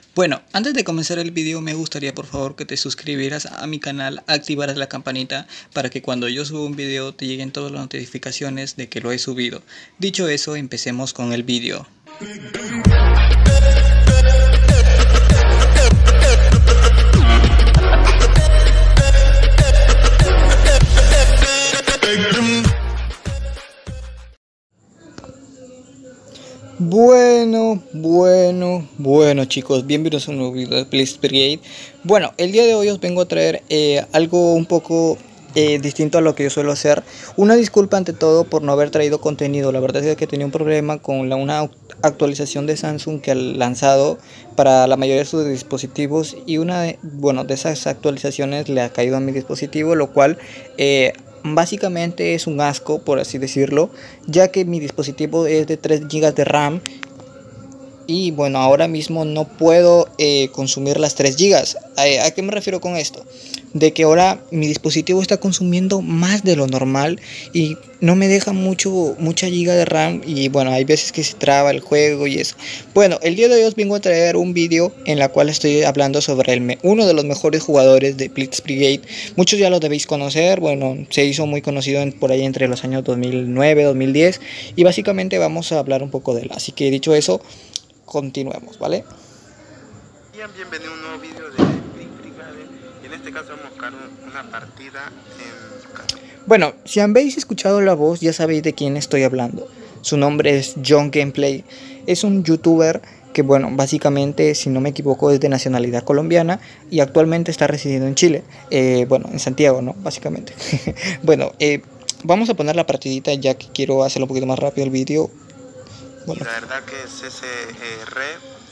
Bueno, antes de comenzar el video me gustaría por favor que te suscribieras a mi canal, activaras la campanita para que cuando yo suba un video te lleguen todas las notificaciones de que lo he subido. Dicho eso, empecemos con el video. Bueno chicos, bienvenidos a un nuevo video de Blitz Brigade. Bueno, el día de hoy os vengo a traer algo un poco distinto a lo que yo suelo hacer. Una disculpa ante todo por no haber traído contenido. La verdad es que tenía un problema con una actualización de Samsung que ha lanzado para la mayoría de sus dispositivos, y una de esas actualizaciones le ha caído a mi dispositivo, lo cual básicamente es un asco, por así decirlo, ya que mi dispositivo es de 3 GB de RAM. Y bueno, ahora mismo no puedo consumir las 3 GB. ¿A qué me refiero con esto? De que ahora mi dispositivo está consumiendo más de lo normal y no me deja mucha giga de RAM. Y bueno, hay veces que se traba el juego y eso. Bueno, el día de hoy os vengo a traer un vídeo en la cual estoy hablando sobre uno de los mejores jugadores de Blitz Brigade. Muchos ya lo debéis conocer. Bueno, se hizo muy conocido por ahí entre los años 2009, 2010. Y básicamente vamos a hablar un poco de él. Así que dicho eso, continuemos, ¿vale? Bienvenido a un nuevo vídeo de Blitz Brigade, y en este caso vamos a buscar una partida en... Bueno, si habéis escuchado la voz ya sabéis de quién estoy hablando. Su nombre es John Gameplay. Es un youtuber que, bueno, básicamente, si no me equivoco, es de nacionalidad colombiana y actualmente está residiendo en Chile. Bueno, en Santiago, ¿no? Básicamente. Bueno, vamos a poner la partidita ya que quiero hacerlo un poquito más rápido el vídeo. Bueno. La verdad que CCR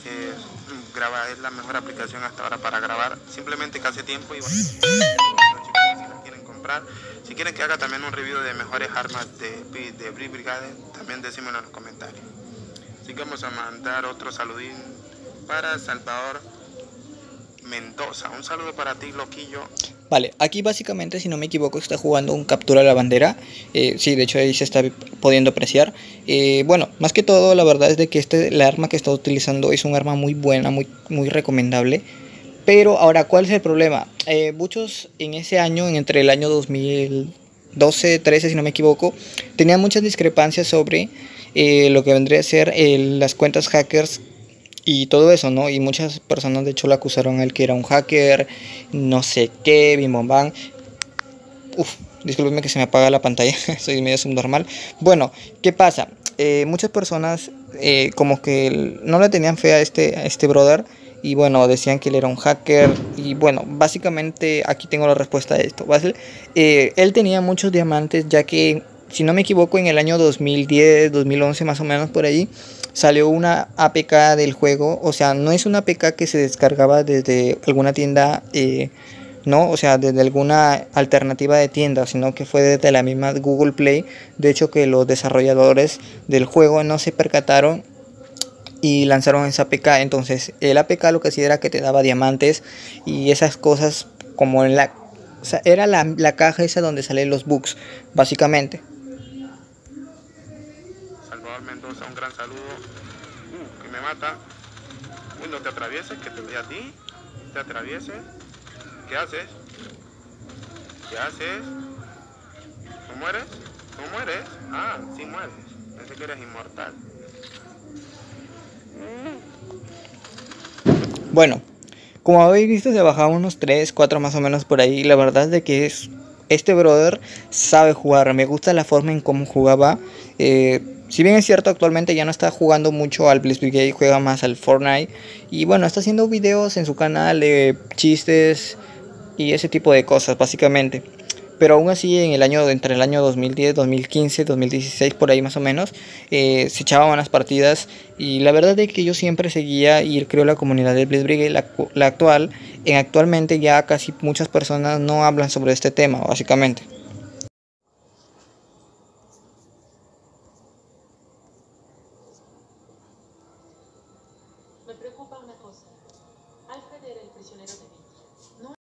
es la mejor aplicación hasta ahora para grabar, simplemente que hace tiempo. Y bueno, los chicos, si la quieren comprar, si quieren que haga también un review de mejores armas de Blitz Brigade, también decímelo en los comentarios. Así que vamos a mandar otro saludín para Salvador Mendoza. Un saludo para ti, loquillo. Vale, aquí básicamente, si no me equivoco, está jugando un captura a la bandera. Sí, de hecho ahí se está pudiendo apreciar. Bueno, más que todo, la verdad es de que la arma que está utilizando es un arma muy buena, muy recomendable. Pero ahora, ¿cuál es el problema? Muchos en ese año, entre el año 2012, 13 si no me equivoco, tenían muchas discrepancias sobre lo que vendría a ser las cuentas hackers y todo eso, ¿no? Y muchas personas de hecho lo acusaron a él que era un hacker, no sé qué, bim bom bam. Discúlpenme que se me apaga la pantalla, soy medio subnormal. Bueno, ¿qué pasa? Muchas personas como que no le tenían fe a este brother. Y bueno, decían que él era un hacker. Y bueno, básicamente aquí tengo la respuesta a esto, ¿vale? Él tenía muchos diamantes, ya que, si no me equivoco, en el año 2010, 2011 más o menos por ahí, salió una APK del juego. O sea, no es una APK que se descargaba desde alguna tienda, no, o sea, desde alguna alternativa de tienda, sino que fue desde la misma Google Play. De hecho, que los desarrolladores del juego no se percataron y lanzaron esa APK. Entonces, el APK lo que hacía era que te daba diamantes y esas cosas, como en o sea, era la caja esa donde salen los bugs, básicamente. Salvador Mendoza, un gran saludo. Que me mata. Uy, no te atravieses, que te doy a ti. Te atravieses. ¿Qué haces? ¿Qué haces? ¿No mueres? ¿No mueres? Ah, sí mueres. Pensé que eres inmortal. Bueno, como habéis visto, se bajaba unos 3, 4 más o menos por ahí. La verdad es de que este brother sabe jugar. Me gusta la forma en cómo jugaba. Si bien es cierto, actualmente ya no está jugando mucho al Blitz Brigade, juega más al Fortnite. Y bueno, está haciendo videos en su canal de chistes y ese tipo de cosas, básicamente. Pero aún así, entre el año 2010, 2015, 2016, por ahí más o menos, se echaban buenas partidas. Y la verdad es que yo siempre seguía y creo la comunidad de Blitz Brigade, actualmente ya casi muchas personas no hablan sobre este tema, básicamente.